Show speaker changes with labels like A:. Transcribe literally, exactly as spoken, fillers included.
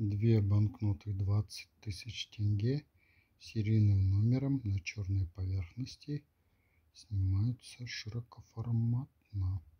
A: Две банкноты двадцать тысяч тенге серийным номером на черной поверхности снимаются широкоформатно.